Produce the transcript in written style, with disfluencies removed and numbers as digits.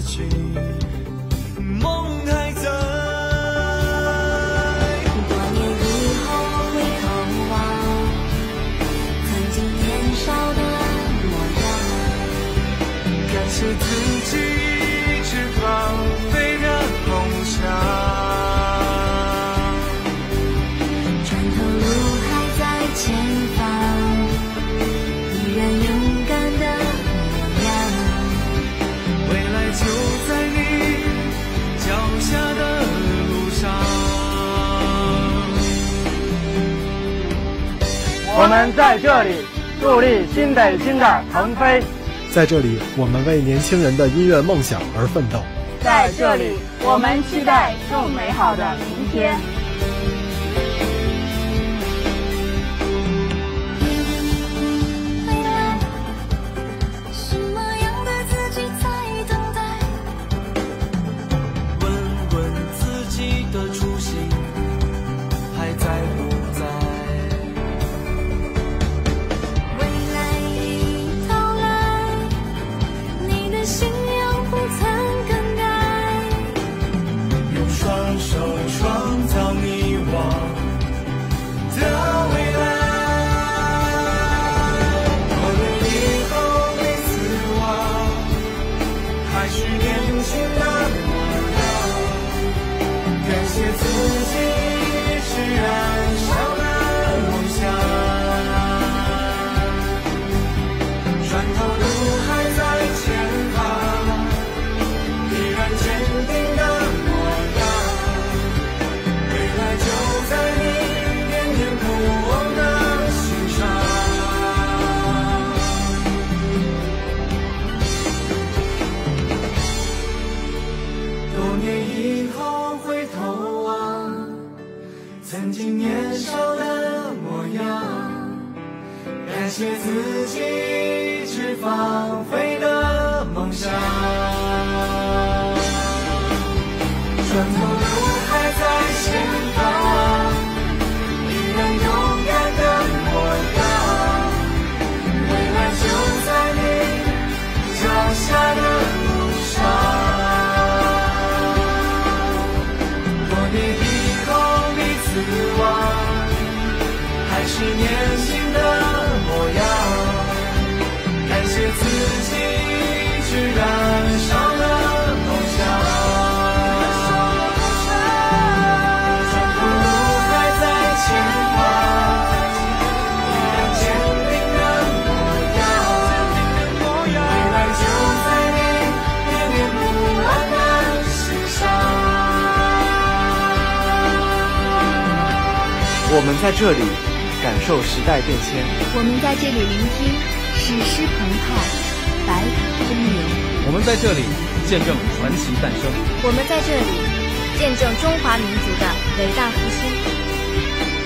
己，梦还在。 多年以后回头望，曾经年少的模样， 感谢自己一直放飞的梦想。 前方依然勇敢的模样， 未来就在你脚下的路上。 我们在这里助力新北京的腾飞， 在这里我们为年轻人的音乐梦想而奋斗， 在这里我们期待更美好的明天。 曾经年少的模样，感谢自己一直放飞的梦想。转头路还在前方，依然勇敢的模样，未来就在你脚下的路上。还是年轻的模样，感谢自己一直燃烧的梦想。转头路还在前方，依然坚定的模样，未来就在你念念不忘的心上。 我们在这里感受时代变迁， 我们在这里聆听史诗澎湃，百舸奔流。 我们在这里见证传奇诞生， 我们在这里见证中华民族的伟大复兴。